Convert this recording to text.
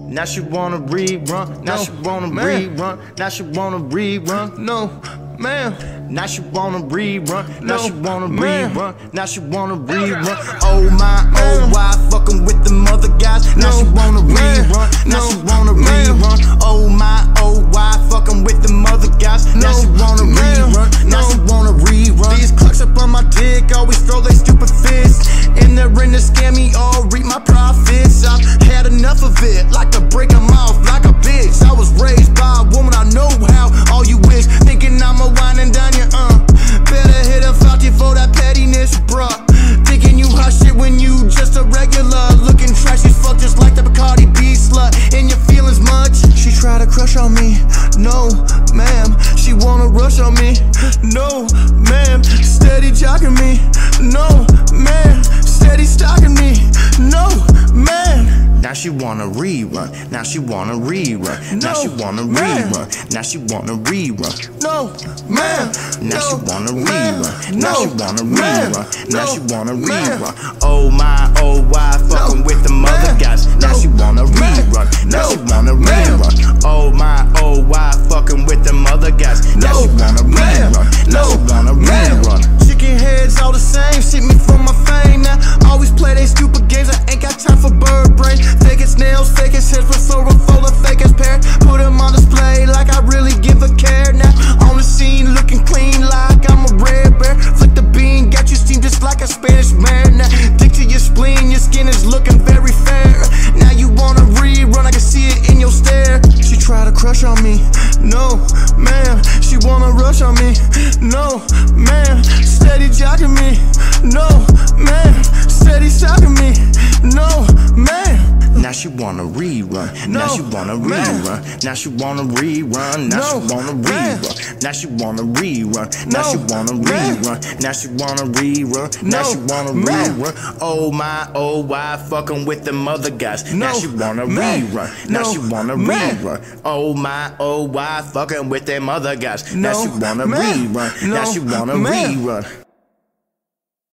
Now she wanna rerun. Now she wanna rerun. Now she wanna rerun. No, ma'am. Now she wanna rerun. Now she wanna rerun. Now she wanna rerun. Oh my, oh why fucking with the other guys. Now she wanna rerun. Now she wanna rerun. Oh my, oh why fucking with the other guys. Now she wanna rerun. Now she wanna rerun. These clocks up on my dick always throw they stupid fists. In there in to scam me all, reap my profits. I've had enough of it, like to break them off like a bitch. I was raised by a woman, I know how. All you wish, thinking I'm a wine and dine you, better hit a fountain for that pettiness, bruh. Thinking you hot shit when you just a regular. Looking trash as fuck, just like the Bacardi B slut. In your feelings much? She try to crush on me, no, ma'am. She wanna rush on me, no, ma'am. Steady jocking me, no, man. Steady stalking me, no, man. Now she wanna rerun. Now she wanna rerun. Now she wanna rerun. Now she wanna rerun. No, man. Now she wanna rerun. Now she wanna rerun. Now she wanna rerun. Oh my, oh why fucking with the other guys. Now she wanna rerun. Now she wanna rerun. Oh my, oh why fucking with them other guys. Now she wanna rerun. Now she wanna rerun. Chicken heads all the same, shit me for my fame. Now always play they stupid games. I ain't got time for bird brain. Fake as nails, fake as heads, referral full of fake as pair. Put them on display like I really give a care. Now on the scene looking clean like I'm a rare bear. Flick the bean, got you steam just like a Spanish man. Now dick to your spleen, your skin is looking very fair. Now you wanna rerun, I can see it in your stare. She try to crush on me, no, ma'am. She wanna rush on me, no, ma'am. Steady jocking me, no, man. Steady stalking me, no, man. Now she wanna rerun. Now she wanna rerun. Now she wanna rerun. Now she wanna rerun. Now she wanna rerun. Now she wanna rerun. Now she wanna rerun. Now she wanna rerun. Oh my, oh why fucking with them other guys. Now she wanna rerun. Now she wanna rerun. Oh my, oh why fucking with them other guys. Now she wanna rerun. Now she wanna rerun.